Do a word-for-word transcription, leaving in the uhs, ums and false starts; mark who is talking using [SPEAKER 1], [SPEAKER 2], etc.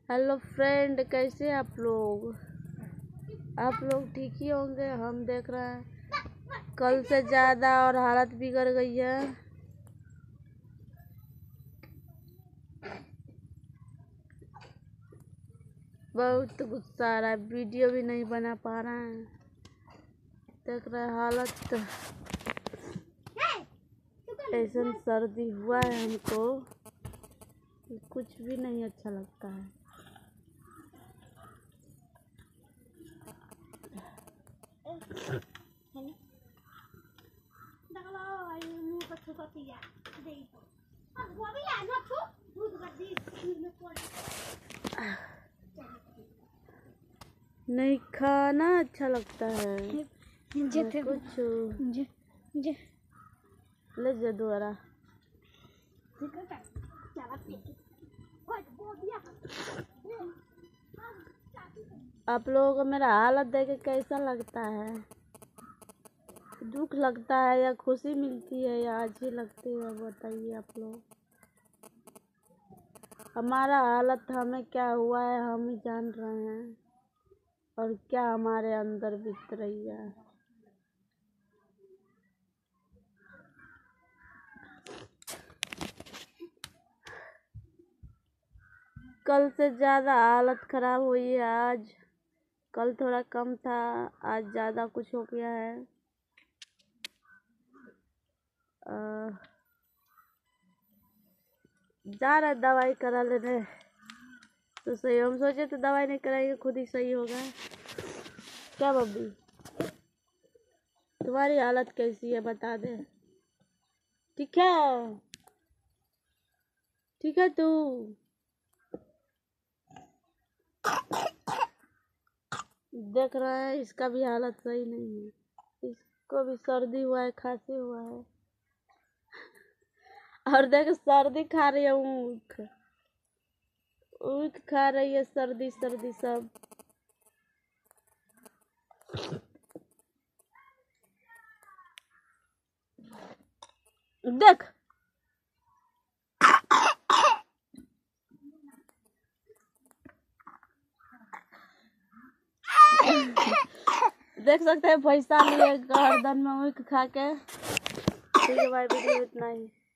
[SPEAKER 1] Hello friend, कैसे आप लोग आप लोग ठीक ही होंगे। हम देख रहे हैं कल से ज़्यादा और हालत बिगड़ गई है। बहुत गुस्सा आ रहा है, वीडियो भी नहीं बना पा रहे हैं। देख रहे हैं हालत, ऐसा सर्दी हुआ है हमको, कुछ भी नहीं अच्छा लगता है। नहीं खाना अच्छा लगता है कुछ ले जा दोबारा। आप लोगों को मेरा हालत देख के कैसा लगता है? दुख लगता है या खुशी मिलती है या अच्छी लगती है, बताइए आप लोग। हमारा हालत, हमें क्या हुआ है हम ही जान रहे हैं, और क्या हमारे अंदर बीत रही है। कल से ज़्यादा हालत ख़राब हुई है आज। कल थोड़ा कम था, आज ज़्यादा कुछ हो गया है। आ, जा रहा दवाई करा लेने तो सही। हम सोचे तो दवाई नहीं कराएंगे, खुद ही सही होगा। क्या बब्बी, तुम्हारी हालत कैसी है बता दे। ठीक है, ठीक है तू। देख रहा है इसका भी हालत सही नहीं है, इसको भी सर्दी हुआ है, खांसी हुआ है। और देख सर्दी खा रही है, ऊख ऊख खा रही है, सर्दी सर्दी सब। देख देख सकते हैं पैसा लिए गर्दन में ऊख खा के। ठीक है भाई, वीडियो इतना ही।